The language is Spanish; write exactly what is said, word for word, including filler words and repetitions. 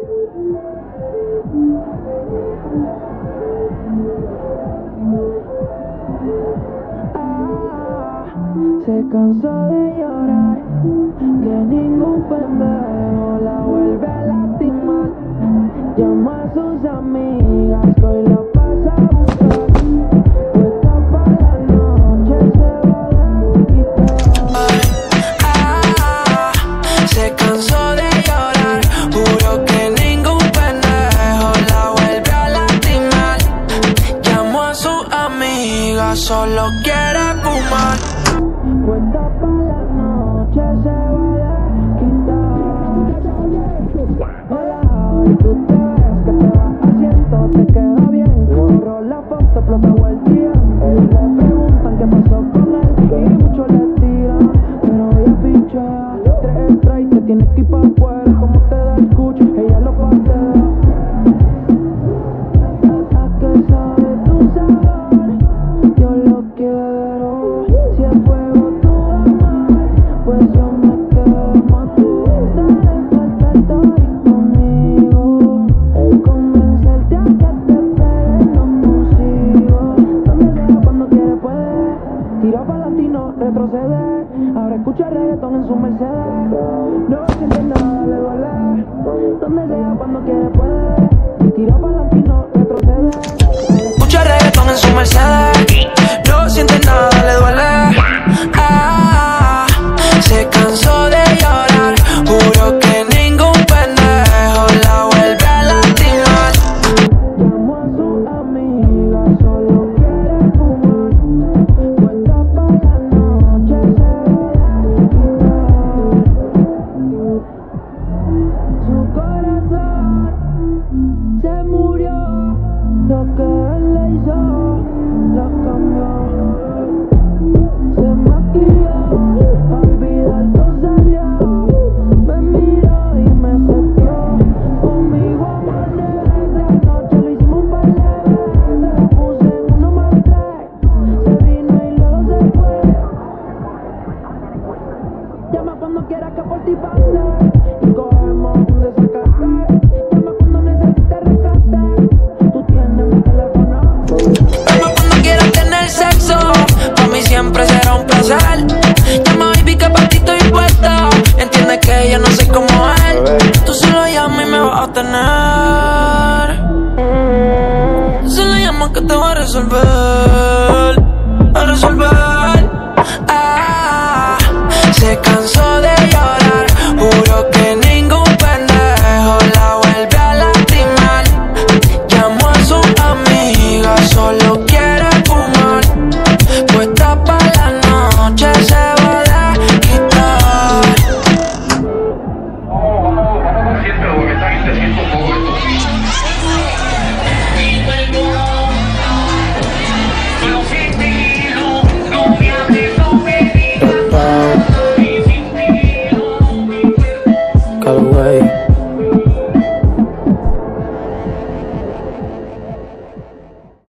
Se cansó de llorar, que ningún pendejo la vuelve a lastimar. Llama a sus amigas que hoy la pasa a buscar. Puesta pa' la noche se va a quitar. Ah, se cansó de llorar, juro que ningún pendejo la vuelve a lastimar. Llamó a sus amigas, solo quiere fumar. Puesta pa' la noche se va a quitar. Hola, hoy tú te ves que te vas haciendo, te queda bien. Borró la foto, explotó el tiempo. Le preguntan qué pasó con él y muchos le tiran, pero ella pinchea. Tres extra y te tienes que ir pa' afuera. Como te da el cucho, ella lo patea. ¿A qué sabe tu sabor? Yo lo quiero. Si el fuego tú amas, pues yo me quemo. Tú dale falta estar conmigo. Convencerte a que te pegue no consigo. Donde sea, cuando quiere puede. Tira pa' latino, retrocede. Ahora escucha reggaetón en su Mercedes. No siente nada, le duele. Donde sea, cuando quiere puede. Tira pa' latino, retrocede. Escucha reggaetón en su Mercedes. No siente nada, le duele. Ah, se cansó de llorar, juro que ningún pendejo la vuelve a lastimar. Llamó a su amiga, solo quiere fumar. Puesta pa' la noche se va a quitar. Su corazón se murió, lo que él le hizo lo cambió. Se maquilló, olvidar todo salió. Me miró y me seteó. Conmigo amanece, anoche lo hicimos un par de veces. La puse en uno más tres. Se vino y luego se fue. Llama cuando quieras que por ti pase y cogemos un desacate. Llama cuando necesites rescate. Tú tienes mi teléfono. Llama cuando quieras tener sexo. Pa' mí siempre será un placer. Llama baby que pa' ti estoy puesta. Entiende que yo no soy como él. Tú solo llamas y me vas a tener. Tú solo llamas que te voy a resolver. A resolver.